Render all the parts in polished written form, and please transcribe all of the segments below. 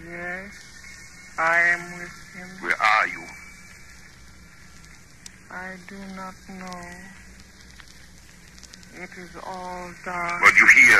Yes, I am with him. Where are you? I do not know. It is all dark. But you hear?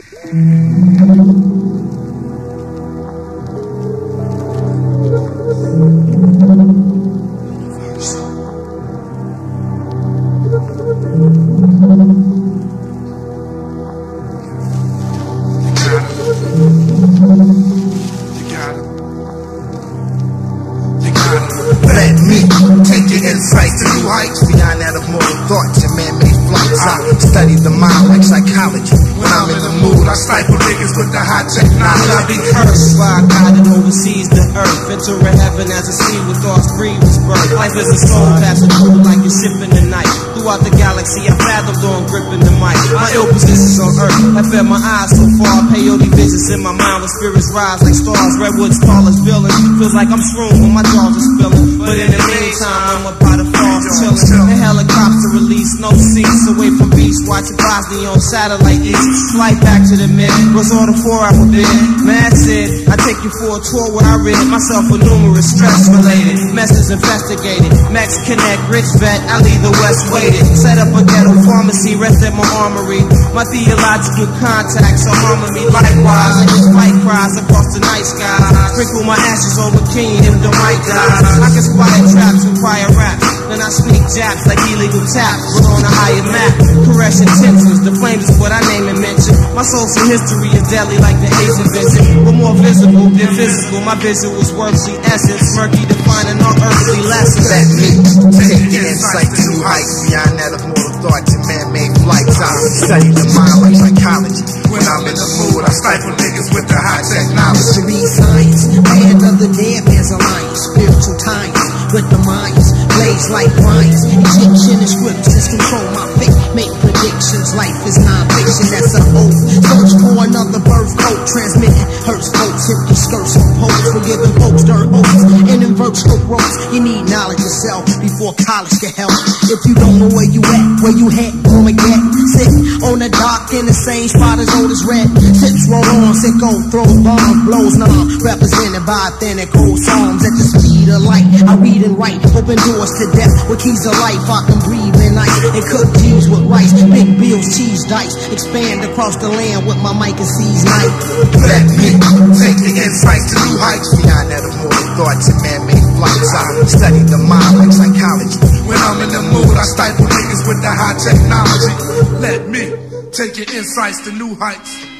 Let me take your insights to new heights beyond that of mortal thoughts and man-made flights. I study the mind like psychology. When I'm in the mood, I stifle niggas with the high technology. I be cursed by a God that oversees the earth. Entering heaven as a seed with thoughts free was birth. Life is a soul passing through like a ship in the night. Throughout the galaxy, I fathomed on gripping the mic. My ill positions on earth have fed my eyes so far. Peyote visions in my mind with spirits rise like stars. Redwood's tallest villain. Feels like I'm shroom when my jaws are spilling. But in the meantime, I'm up by the falls chilling. A helicopter release, no seats. Away from beasts, watching Bosnia on satellite east. Flight back to the mid, resort a 4-hour bid. Mad said, I take you for a tour where I rid myself of numerous stress-related messes investigated. Max Connect, rich vet, I leave the West waited. Set up a ghetto pharmacy, rest at my armory. My theological contacts are harming me likewise. I just fight cries across the night sky. Sprinkle my ashes over King if the mic dies. I can spy traps and fire raps. Then I sneak japs like illegal taps. We're on a higher map. Caress intentions. The flames is what I name and mention. My social history is deadly like the AIDS invention. We're more visible than physical. My visual is worldly essence. Murky defining all earthly lessons. Let me take your insight to new heights beyond that of mortal thoughts and man-made flights. I study the mind like psychology. When I'm in the mood, I stifle niggas with the high technology. Read science, land of the dead man's alliance. Spiritual times with the minds, blaze like lines. Egyptian and scriptures control my fate. Make predictions, life is non-fiction, that's an oath. Search for another birth code, transmitting hurts folks, empty skirts and posts, forgiving folks, dirt oats, and in vertical ropes. You need knowledge yourself before college can help. If you don't know where you at, where you head, get sit on the dock in the same spot as old as red. Tips roll on, sicko, throw bombs, blows numb, represented by authentic old songs at the speed of light. I read and write, open doors to death with keys of life. I can breathe in ice and cook G's with rice, big bills, cheese dice, expand across the land with my mic and C's night. Let me take the insights to new heights beyond that of mortal thoughts and man-made flights. I study the mind like psychology. When I'm in the mood, I stifle niggas with the high technology. Let me take your insights to new heights.